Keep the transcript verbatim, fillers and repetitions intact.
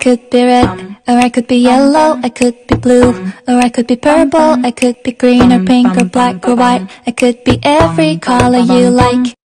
could be red, or I could be yellow, I could be blue, or I could be purple, I could be green or pink or black or white. I could be every color you like.